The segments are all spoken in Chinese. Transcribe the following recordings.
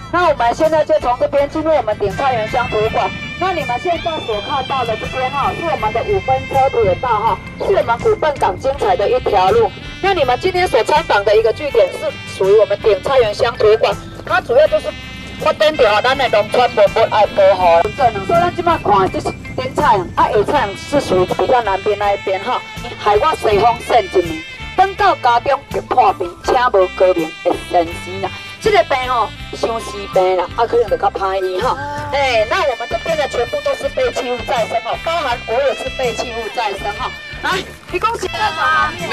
那我们现在就从这边进入我们鼎菜园乡土馆。那你们现在所看到的这边哈，是我们的5分车铁道哈，是我们古笨港精彩的一条路。那你们今天所参访的一个据点是属于我们鼎菜园乡土馆，它主要就是发展到咱的农村爱保护的这能。所以咱今麦看的这是顶菜园，下菜园是属于比较南边那一边哈。害我西风扇一面，等到家中就破病，请无高明会生死啦。这个病吼，伤死病啦，可能就较歹医哈。那我们这边的全部都是废弃物再生哈，包含我也是废弃物再生哈。来，你讲是哪方面？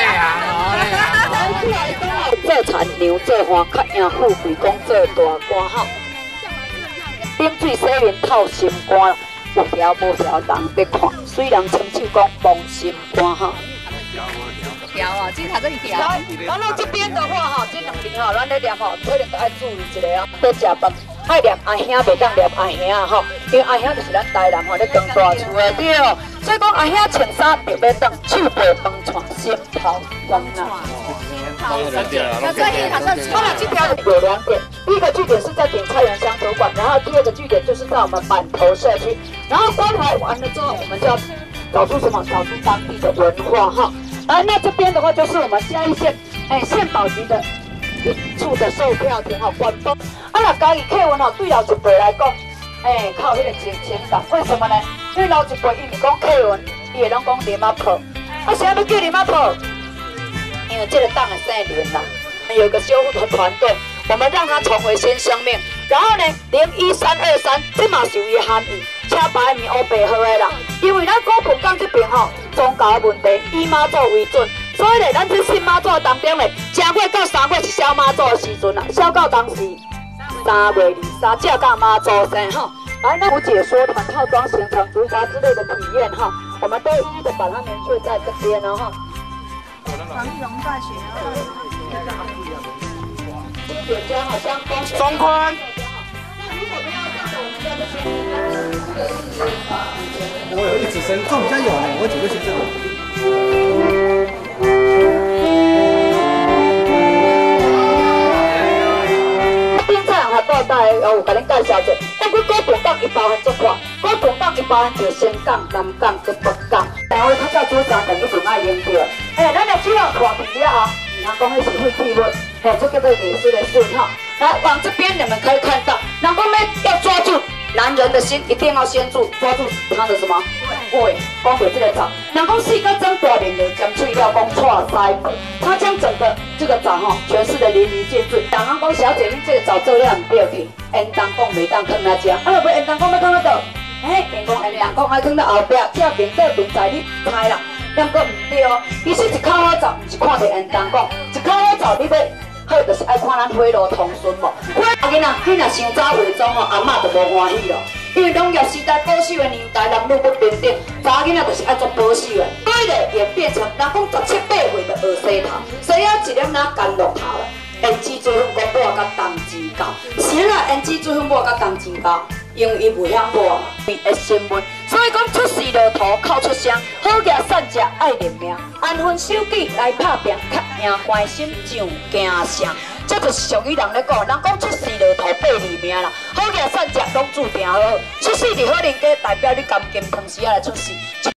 做田牛做花，较赢富贵，讲做大官哈。饮水洗面透心肝啦，有条无条人得看，虽然亲手讲帮心肝哈。条啊，这头个一条。然后这边的话哈，这2边哈，咱咧念吼，可能都爱注意一下啊。在食饭，爱念阿兄，袂当念阿兄啊吼，因为阿兄就是咱台南吼咧耕大厝的对。所以讲阿兄穿衫特别当手背帮串心头光啊。好了，这条有2点，第一个据点是在鼎菜园乡土馆，然后第2个据点就是在我们板头社区。然后观察完了之后，我们就要找出什么？找出当地的文化哈。那这边的话就是我们嘉义县县保局的一处的售票亭哈，官方。那家己客运吼，对老一辈来讲，靠迄个情感，为什么呢？因为老一辈伊是讲客运，伊会拢讲林仔埔，为啥要叫林仔埔？因为这个档的姓林啦，有一个修护的团队，我们让它重回新生命。然后呢，01323这嘛是有伊含义，请排名乌白好的啦。因为咱古埔港这边吼，宗教的问题以妈祖为准，所以咧，咱这信妈祖当中咧，正月到3月是小妈祖的时阵啦，小到当时3月23正到妈祖生吼。来，那无解说团套装行程、竹筏之类的体验哈，我们都一一的把它明确在这边了哈。 黄玉龙大学。 点家好像中宽。 我有一直升，这比较有呢，我只会选这个。 顶菜学到大有甲恁介绍者，但佮古埔港伊包含足款，古埔港伊包含着新港、南港、跟北港，但我较早主张等一定爱用着。咱若只要看皮了啊，唔通讲迄是废弃物，这叫做艺术的损哈。来，往这边你们可以看到，人讲要抓住男人的心，一定要先抓住他的什么？胃，光有这个枣。人讲四个张大面的将脆料讲错塞，他将整个这个枣哈诠释的淋漓尽致。人讲小姐，你这个枣做了唔对去，缘当讲袂当放来食，若无缘当讲要放到倒？人讲缘当讲爱放到后壁，这面倒面在你猜啦，但佫唔对哦。其实一口好枣，唔是看到缘当讲，一口好枣你要。好，就是爱看咱花路通顺无。花囡仔，迄若伤早为终吼，阿嬷就无欢喜咯。因为农业时代保守的年代，人路不平等，查囡仔就是爱做保守的。所以咧，演变成人讲17、18岁就学洗头，洗啊一粒拿干落头了。胭脂水粉讲抹甲冬至到，是啦，胭脂水粉抹甲冬至到，因为伊袂晓抹，伊会新闻。所以讲出事落土靠出声，好业善食爱认命，安分守己来拍拼，较赢关心上惊声。这就是属于人咧讲，人讲出事落土8字命啦，好业善食拢注定好，出世伫好人家代表你甘金汤匙来出世。